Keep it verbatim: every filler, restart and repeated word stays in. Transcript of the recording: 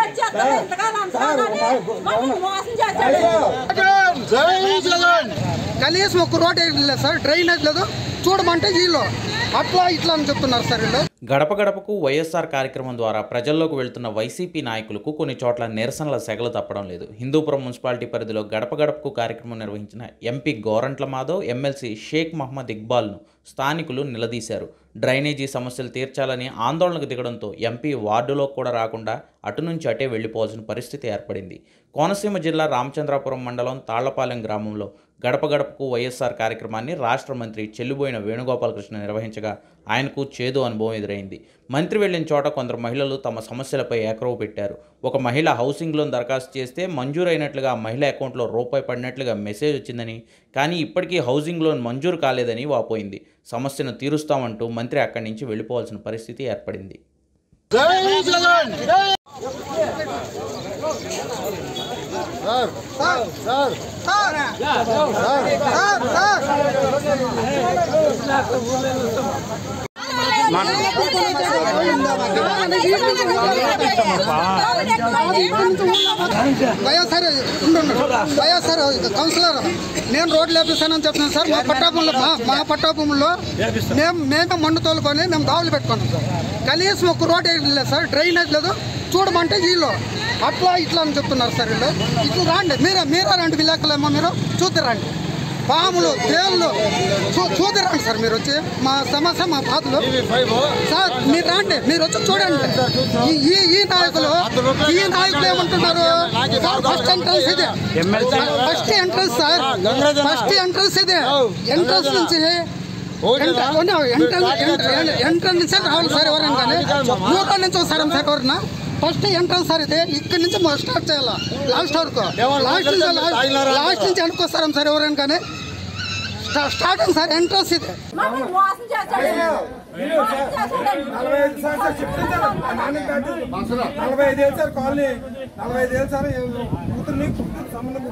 కనీసం ఒక రోడ్ లేదు సార్, డ్రైనేజ్ లేదు, చూడమంటే వీళ్ళు అట్లా ఇట్లా అని చెప్తున్నారు సార్ వీళ్ళు. గడప గడపకు వైఎస్ఆర్ కార్యక్రమం ద్వారా ప్రజల్లోకి వెళ్తున్న వైసీపీ నాయకులకు కొన్ని చోట్ల నిరసనల సెగలు తప్పడం లేదు. హిందూపురం మున్సిపాలిటీ పరిధిలో గడప గడపకు కార్యక్రమం నిర్వహించిన ఎంపీ గోరంట్ల మాధవ్, ఎమ్మెల్సీ షేక్ మహమ్మద్ ఇక్బాల్ను స్థానికులు నిలదీశారు. డ్రైనేజీ సమస్యలు తీర్చాలని ఆందోళనకు దిగడంతో ఎంపీ వార్డులో కూడా రాకుండా అటు నుంచి అటే వెళ్లిపోవాల్సిన పరిస్థితి ఏర్పడింది. కోనసీమ జిల్లా రామచంద్రాపురం మండలం తాళ్లపాలెం గ్రామంలో గడప గడపకు వైఎస్ఆర్ కార్యక్రమాన్ని రాష్ట్ర మంత్రి చెల్లుబోయిన వేణుగోపాలకృష్ణ నిర్వహించగా ఆయనకు చేదు అనుభవం ఎదురైంది. మంత్రి వెళ్లిన చోట కొందరు మహిళలు తమ సమస్యలపై ఏకరవు పెట్టారు. ఒక మహిళ హౌసింగ్ లోన్ దరఖాస్తు చేస్తే మంజూరైనట్లుగా ఆ మహిళ అకౌంట్లో రూపాయి పడినట్లుగా మెసేజ్ వచ్చిందని, కానీ ఇప్పటికీ హౌసింగ్ లోన్ మంజూరు కాలేదని వాపోయింది. సమస్యను తీరుస్తామంటూ మంత్రి అక్కడి నుంచి వెళ్లిపోవాల్సిన పరిస్థితి ఏర్పడింది. వైఎస్ఆర్ వైఎస్ఆర్ కౌన్సిలర్ నేను రోడ్లు వేపిస్తానని చెప్తున్నాను సార్. మా పట్టాభూములో మా మా పట్టాభూముల్లో మేము మేమే మన్ను తోలుకొని మేము దావులు పెట్టుకున్నాం సార్. కనీసం ఒక రోడ్ లేదు సార్, డ్రైనేజ్ లేదు, చూడమంటే వీళ్ళు అట్లా ఇట్లా అని చెప్తున్నారు సార్ వీళ్ళు. ఇట్లా రాండి, మీరే మీరే రండి, విలేకరులేమో మీరు చూద్దరండి, పాములు తేళ్ళు చూ చూద్దరండి సార్. మీరు వచ్చి మా సమస్య మా బాధలు సార్ మీరు రండి, మీరు వచ్చి చూడండి. ఈ ఈ నాయకులు ఈ నాయకులు ఏమంటున్నారు, ఫస్ట్ ఎంట్రన్స్ ఇది, first entrance sir, first entrance ఇది, ఎంట్రన్స్ నుంచి ఎంట్రన్స్ నుంచి రావాలి సార్. ఎవరైనా కానీ ఊళ్ళో నుంచి వస్తారా సార్ ఎవరన్నా? ఫస్ట్ ఎంట్రన్స్ సార్ ఇది, ఇక్కడి నుంచి స్టార్ట్ చేయాలా లాస్ట్ వరకు, లాస్ట్ నుంచి లాస్ట్ నుంచి అనుకొస్తారా సార్ ఎవరైనా కానీ? స్టార్టింగ్ సార్ ఎంట్రన్స్ ఇది. నలభై ఐదు ఏళ్ళు సార్ కాలనీ, నలభై ఐదు ఏళ్ళు సార్ కూతుర్ని సంబంధం